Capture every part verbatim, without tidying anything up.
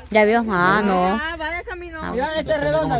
¿Ya vio? Ah, no. Ah, vaya camino. Ah, Mira, esta es redonda.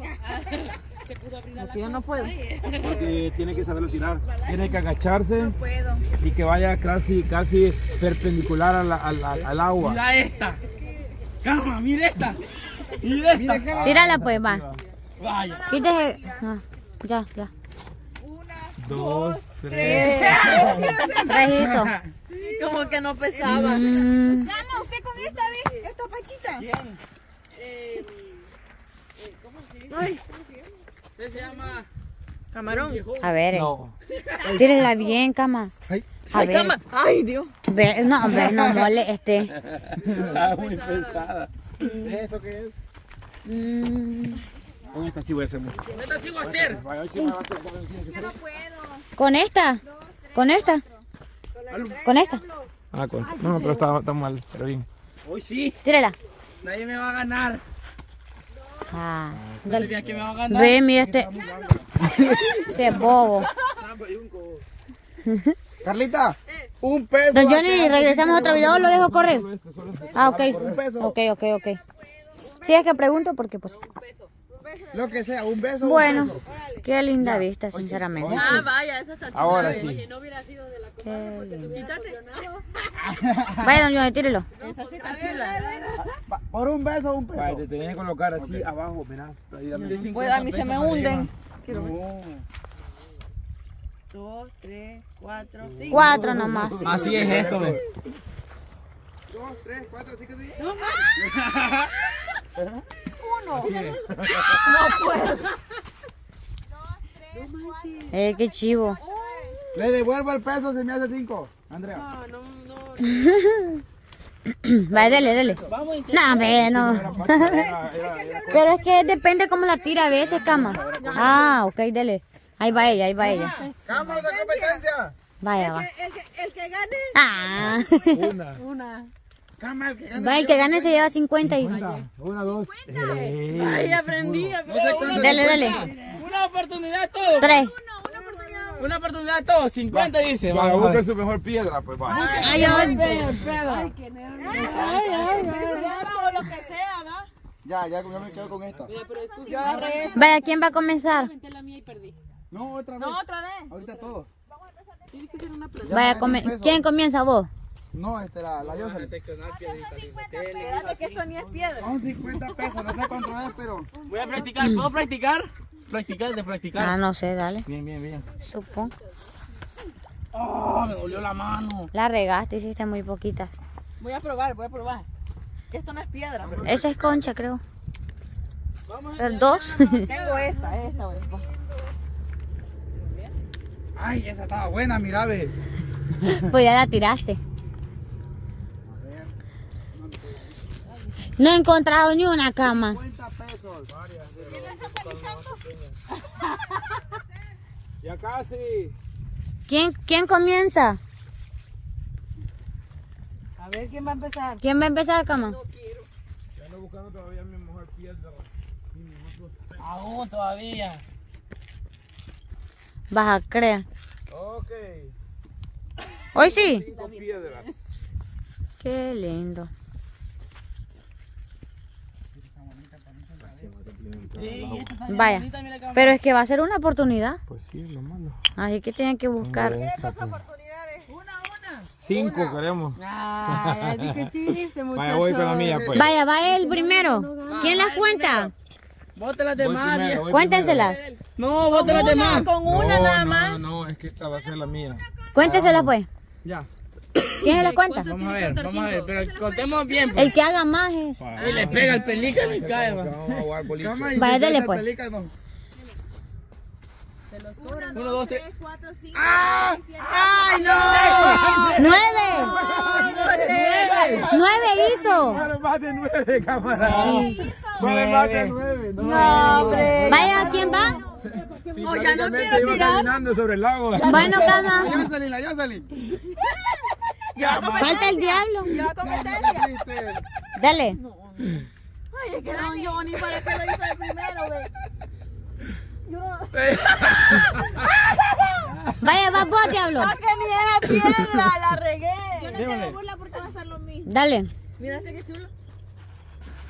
Yo no puedo. Porque tiene que saberlo tirar. Tiene que agacharse No puedo. y que vaya casi, casi perpendicular a la- a la- al agua. Mira esta. Cama, mira esta. Mira esta. Tírala pues, va. Vaya. Quítese. Ah, ya, ya. Dos, tres. Tres hizo. Como que no pesaba. Mm, Gama, usted con esta, ¿ve? Esta pachita. Bien. Eh, eh, ¿Cómo se dice? Ay, Este se llama camarón. a ver, eh. No. Tírela bien, cama. A Ay, ver. cama. Ay, Dios. Ve, no, hombre, no mole este. Está muy pesada. ¿Esto qué es? Mm, Con esta sí voy a hacer mucho. Esta sí voy a hacer. Vaya, hoy sí me va a hacer, ¿cómo tiene que ser? ¿Con esta? ¿Con esta? ¿Con esta? Ah, con no, pero está, está mal, pero bien. Hoy sí. Tírala. Nadie me va a ganar. Ah, Dale, dale. que me va a ganar. Ve, mira este. Ese es bobo. Carlita, un peso. Don Johnny, regresamos a otro video, lo dejo correr. Solo este, solo este. Ah, ok. Un peso. Ok, ok, ok. Sí, es que pregunto porque pues. Lo que sea, un beso. Bueno, qué linda vista, sinceramente. Ah, vaya, esa está chula. Ahora sí. Qué linda. Quítate. Vaya, don Johnny, tírelo. Esa sí está chula. Por un beso, un peso. Vaya, te tenés que colocar así abajo, mirá. Ahí, dame. Pues a mí se me hunden. No. Dos, tres, cuatro, cinco. Cuatro nomás. Así es esto, ve. Dos, tres, cuatro, cinco, seis. Eh, qué chivo. Le devuelvo el peso, se me hace cinco. Andrea. Vaya, dale, dale. No, hombre, no. Pero es que depende cómo la tira a veces, cama. Ah, ok, dale. Ahí va ella, ahí va ella. ¡Cama de competencia! Vaya, va. El que, el que gane. Ah. Una. Una. ¡Cama, el que gane! Va, el que gane se lleva cincuenta y... Una, dos. Ay, aprendí. aprendí. Dale, dale. Una oportunidad todo. Tres. Una oportunidad todo. cincuenta dice. Vaya, Vamos a busque ver. su mejor piedra, pues vaya. Ay, ay. Ay, ay, piedra o lo que sea, ¿va? Ya, ya, yo me quedo con esta. Yo agarré esta. Vaya, ¿quién va a comenzar? No, otra vez. No, otra vez. Ahorita todo. Vaya, come- ¿quién comienza vos? No, este, la, la Yosa. Espérate que esto ni es piedra. Son cincuenta pesos, no sé cuánto es, pero... Voy a practicar, ¿puedo practicar? Practicar, de practicar. Ah, no sé, dale. Bien, bien, bien. Supongo. Oh, me dolió la mano. La regaste, hiciste muy poquita. Voy a probar, voy a probar. Que esto no es piedra. Pero Esa es concha, creo. Pero dos. tengo esta, esta. voy a- Ay, esa estaba buena, mira, ve. Pues ya la tiraste. No he encontrado ni una cama. cincuenta pesos. Ya casi. ¿Quién, quién comienza? A ver quién va a empezar. ¿Quién va a empezar, cama? Ya ando buscando todavía mi mejor piedra. Aún todavía. Vas a creer. Ok. Hoy sí. Cinco piedras. Qué lindo. Vaya. Pero es que va a ser una oportunidad. Pues sí, lo malo. Así que tienen que buscar. Oportunidades. Una, una. Cinco queremos. Ay, dije chiste, muchacho. Vaya, voy con la mía, pues. Vaya, va él primero. ¿Quién las cuenta? Bote las Voy demás, primero, viejo. voy Cuéntenselas. No, bote las demás. Con primero. una No, nada no, más. No, es que esta va a ser la mía. Cuéntenselas pues. Ya. ¿Quién se las cuenta? Vamos a ver, vamos a ver, pero contemos bien, pues. El que haga más es. Y le pega el pelícano y cae, va. Vamos a jugar boliche. Cama y Vaya, dale, cincuenta pues. pelícanos. Uno, dos, tres. cuatro, cinco, ¡Ah! seis, siete. ¡Ay, no! ¡Nueve! ¡Nueve hizo! Vale más de nueve, camarada. Sí. Vale más de nueve. No, No, hombre. Vaya, ¿quién va? Sí, Oh, ya no prácticamente quiero iba tirar. caminando sobre el lago. Bueno, cama. Jocelyn, la Jocelyn. Falta el diablo. Lleva competencia. Triste. Dale. Ay, es que don Johnny parece que lo hizo el primero, ve. Yo no... Vaya, va vos, diablo. Ah, que ni era piedra, la regué. Yo no te hago burla porque va a ser lo mismo. Dale. Mira este que chulo.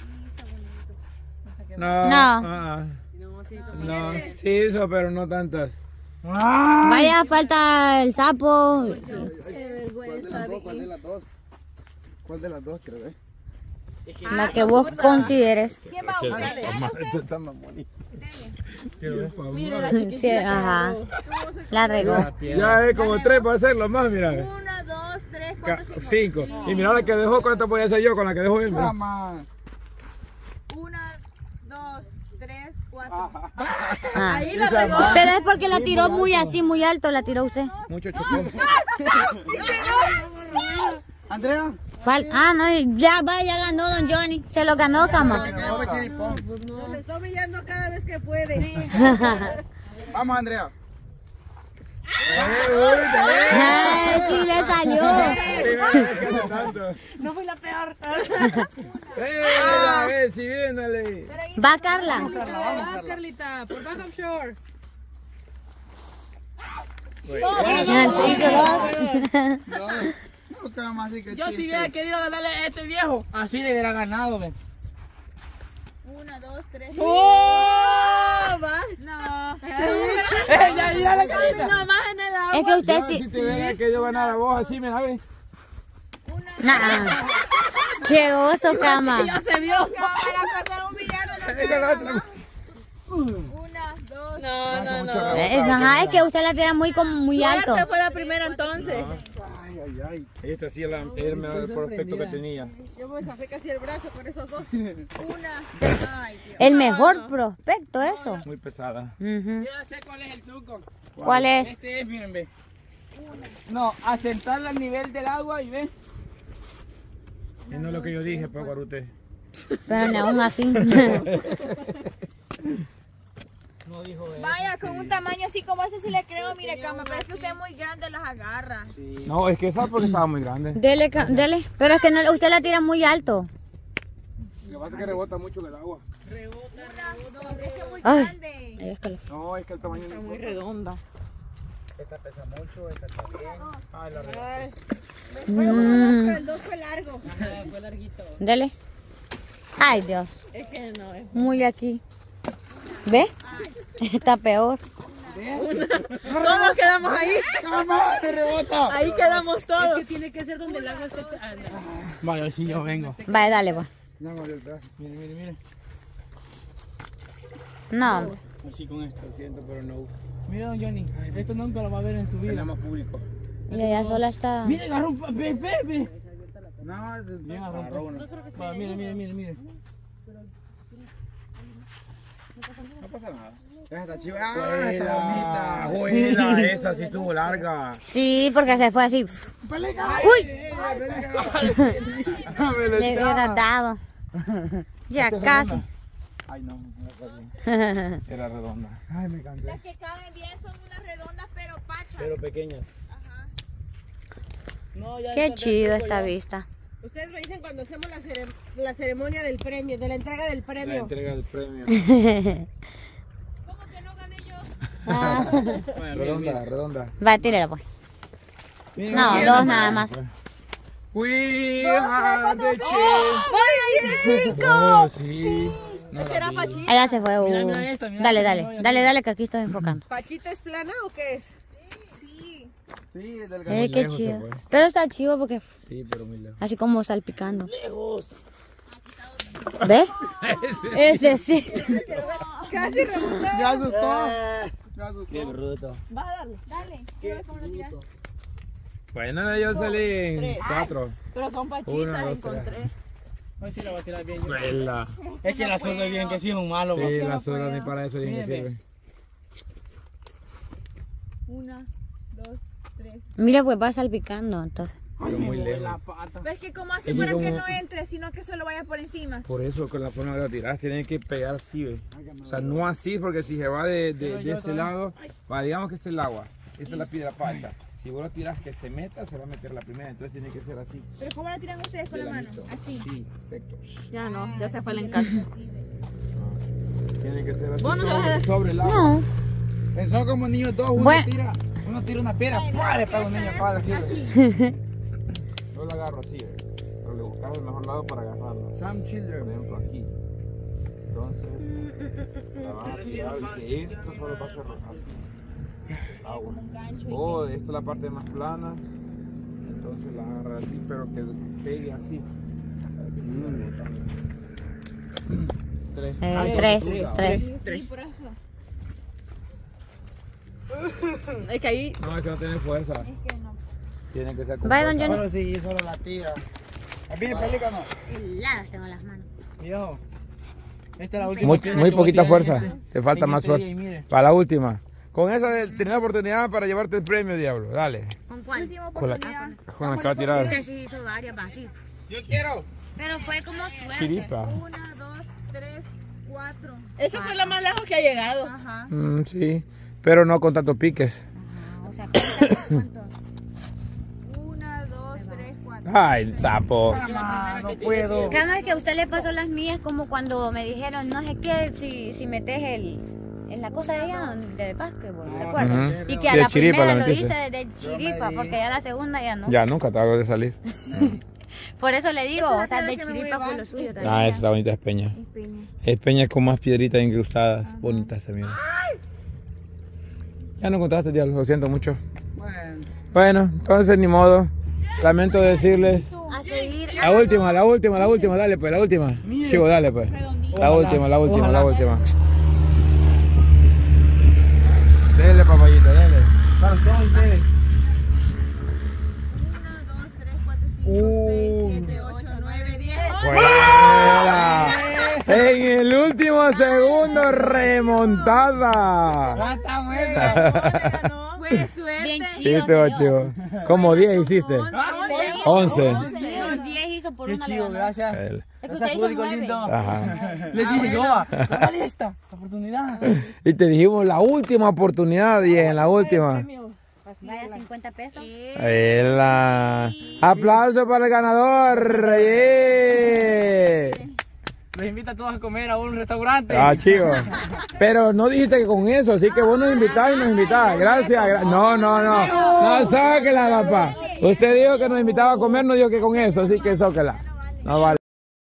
No. No. ah, No, sí hizo, pero no tantas. Vaya, falta el sapo. Qué vergüenza. ¿Cuál de las dos? ¿Cuál de las dos creo? Eh? La que vos consideres. ¿Quién va a buscarle? Esto está más bonito. Mira la Sí, chiquitita. ajá. La regó. Ya es como tres para hacerlo más, mira. Una, dos, tres, Ca- cuatro, cinco. Cinco. Y mira la que dejó, ¿cuánto voy a hacer yo con la que dejó él? Mira. Mamá. Una, dos, tres, cuatro. Ah. Ahí la regó. Pero es porque la tiró muy así, muy alto, la tiró usted. Mucho chocolate. Andrea. Fal ah, no, ya va, ya ganó don Johnny. Se lo ganó, cama. Me está humillando cada vez que puede. Vamos, Andrea. Ay, sí le salió. No fui la peor. ¡Eh! ¡Eh! ¡Sí, viéndole! Va, Carla. Vas, Carlita, por Batham Shore. Hizo dos. No, no queda más así que Yo si chiste. hubiera querido ganarle a este viejo, así le hubiera ganado, ve. Una, dos, tres. ¡Oh! Va. No. Ya, mira la carita. No, más en el agua. Es que usted Yo, si sí. te hubiera querido ganar a vos así, mira, ve. Nah. Qué oso, cama. Ya se vio. Para pasar un billar. Una, dos. No, no, no. Eh, Ajá, es que usted la tira muy como muy alto. Esta fue la primera entonces. Ay, ay, ay. Esta sí era el mejor prospecto que tenía. Yo me zafé casi el brazo con esos dos. Una. Ay, Dios. El mejor prospecto, eso. Muy pesada. Ujú. Yo ya sé cuál es el truco. ¿Cuál es? Este es, miren, ve. No, asentarla al nivel del agua y ve. Y no es lo que yo dije, pues, Guarute. Pero ni aún así. No dijo eso. Vaya, con un tamaño así como ese sí le creo, mire, cama, pero es que usted es muy grande, las agarra. No, es que esa porque estaba muy grande. Dele, ca- dele. Pero es que no, usted la tira muy alto. Lo que pasa es que rebota mucho en el agua. Una, dos, es que es muy Ay. grande. Ay, es que lo- No, es que el tamaño no Muy redonda. Esta pesa mucho, esta está bien. Ah, la red. Mm, El dos fue largo. dele. Ay, Dios. Es que no es. Muy aquí. ¿Ve? Está peor. Todos quedamos ahí. ¡Mamá, te rebota! Ahí quedamos todos. Vale, si yo vengo. Vaya, dale, pues. Ya me abrió el brazo. Mire, mire, mire. No, hombre. Así con esto. Lo siento, pero no. Mira, don Johnny. Esto nunca lo va a ver en su vida. Tenemos público. Y ella sola está. Mire, agarró un pa- ve, ve, ve. No, es Bien, agarró uno. Va, mire, mire, mire, mire. No pasa nada. esta está chiva. Ah, está bonita. Juela, esa sí estuvo larga. Sí, porque se fue así. ¡Uy! Le hubiera dado. Ya casi. Ay, no, no era así. Era redonda. Ay, me cansé. Las que caben bien son unas redondas, pero pachas. Pero pequeñas. No, ya Qué está chido dentro esta ya. vista. Ustedes me dicen cuando hacemos la, cere la ceremonia del premio, de la entrega del La premio. entrega del premio. ¿Cómo que no gané yo? Ah. Bueno, mire, Redonda, mire. redonda. Va, tírela, pues. Mire, No, mire. dos nada más. We are the champions. ¡Ay, cinco! Oh, sí. Es que era pachita. Allá se fue. Mira, uh. mira esta, mira Dale, esta, dale. no, ya Dale, no. dale, que aquí estoy enfocando. ¿Pachita es plana o qué es? Sí. Sí, es del Eh, qué lejos se chido. fue. Pero está chido porque Sí, pero muy lejos. así como salpicando. ¿Ves? Ese sí. Casi rebotó. Me asustó. Me asustó. Qué bruto. Vas a darle. Dale. Quiero ver cómo lo tiras. Bueno, yo salí en cuatro. Pero son pachitas, Uno, dos, encontré. A ver si la voy a tirar bien. yo. Juela. Es que la soda bien que sí es un malo. Sí, papá. las horas ni para eso bien que Mire, sirve. Una, dos, tres. Mira, pues va salpicando, entonces. Pero muy La lejos. pata. Pero es que como hace Es que para que como- no entre, sino que solo vaya por encima. Por eso con la forma que lo tiras tienen que pegar así, ¿ves? O sea, no así, porque si se va de, de, de este lado, va, digamos que este es el agua, esta es la piedra pacha. Si vos lo tiras que se meta, se va a meter la primera, entonces tiene que ser así. Pero ¿cómo la tiran ustedes con de la mano? ladito. Así. Sí, perfecto. Ya no, ya se fue el encanto. Tiene que ser así Vos no lo vas a sobre, dar. sobre el agua. No. Pensó como niños dos, uno Bueno. tira, uno tira una piedra, ¡pua! Le pega un niño para la Yo lo agarro así, ¿ves? Pero le buscaba el mejor lado para agarrarlo. Some Por children. ejemplo, aquí. Entonces, la vas a tirar y que esto solo va a ser así. Agua. O esta es la parte más plana. Entonces la agarras así, pero que pegue así. Tres. Eh, Ay, tres, cuidado. tres. Sí, por eso. Es que ahí. No, es que no tiene fuerza. Es que no. Tiene que ser con Vaya, don fuerza. Johnny. Solo si solo la tira. ¿Es bien pelícano? Heladas tengo las manos. Viejo, esta es la última. Muy, piedra muy que voy a poquita tirar en fuerza. este- Te falta en más este día, y suerte. mire. Para la última. Con esa de tener la oportunidad para llevarte el premio, diablo. Dale. ¿Con cuál? Con la, con la que va a tirar. Que sí hizo varias, va así. Yo quiero. Pero fue como suerte. Chiripa. Una, dos, tres, cuatro. Esa fue la más lejos que ha llegado. Ajá. Mm, sí. Pero no con tantos piques. Ajá, o sea, ¿cuántos? Una, dos, tres, cuatro. Ay, sapo. Ah, no puedo. Cada vez que a usted le pasó las mías, como cuando me dijeron, no sé qué, si, si metes el, en la cosa de allá, del básquetbol, ¿se acuerdan? Ujú. Y que a De la chiripa primera la lo metiste. hice de chiripa, porque ya la segunda ya no. Ya nunca te hago de salir. Por eso le digo, o sea, Esa de es la que me chiripa voy a fue lo llevar. suyo también. Ah, esa está bonita, es peña. Es peña. Es peña con más piedritas incrustadas. Bonitas se miran. Ya no encontraste, diablo, lo siento mucho. Bueno. Bueno, entonces ni modo. Lamento decirles. A seguir. La última, la última, la última, dale pues, la última. Chivo, dale pues. La última, la última, la última. Dele, papayita, dele. Para todos ustedes. Una, dos, tres, cuatro, cinco, seis, siete, ocho, nueve, diez. ¡Fuera! En el último segundo, remontada. ¿Cuántas vueltas? No, fue suerte. Bien Sí, chido. te va, señor. chivo. Como diez hiciste. Once. Los diez hizo por Qué una le chido, ganó. gracias. El- Es que Gracias, usted hizo público nueve. lindo. Ajá. Les dije, yo, va, dale esta oportunidad. Y te dijimos la última oportunidad y en la última. Vaya, cincuenta pesos. Ela. Aplauso para el ganador. ¡Yeah! Los invito a todos a comer a un restaurante. Ah, chivo. Pero no dijiste que con eso, así que vos nos invitás y nos invitás. Gracias. gra- No, no, no. No, sáquela, papá. Usted dijo que nos invitaba a comer, no dijo que con eso, así que sáquela. No vale.